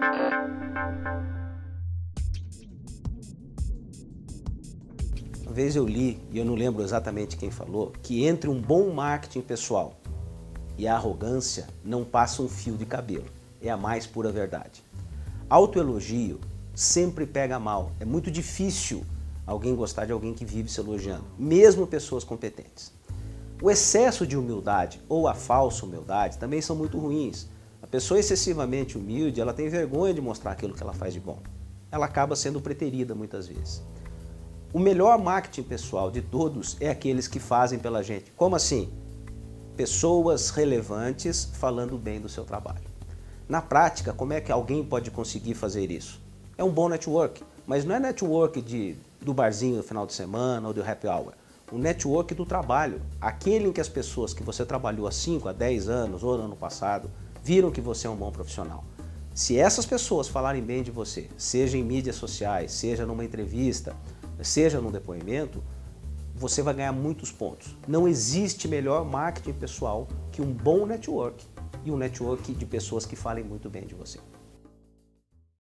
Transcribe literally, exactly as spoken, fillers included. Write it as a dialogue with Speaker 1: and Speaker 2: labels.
Speaker 1: Uma vez eu li, e eu não lembro exatamente quem falou, que entre um bom marketing pessoal e a arrogância não passa um fio de cabelo. É a mais pura verdade. Autoelogio sempre pega mal. É muito difícil alguém gostar de alguém que vive se elogiando, mesmo pessoas competentes. O excesso de humildade ou a falsa humildade também são muito ruins. A pessoa excessivamente humilde, ela tem vergonha de mostrar aquilo que ela faz de bom. Ela acaba sendo preterida muitas vezes. O melhor marketing pessoal de todos é aqueles que fazem pela gente. Como assim? Pessoas relevantes falando bem do seu trabalho. Na prática, como é que alguém pode conseguir fazer isso? É um bom network, mas não é network de, do barzinho no final de semana ou do happy hour. O network do trabalho, aquele em que as pessoas que você trabalhou há cinco, a dez anos ou no ano passado, viram que você é um bom profissional. Se essas pessoas falarem bem de você, seja em mídias sociais, seja numa entrevista, seja num depoimento, você vai ganhar muitos pontos. Não existe melhor marketing pessoal que um bom network e um network de pessoas que falem muito bem de você.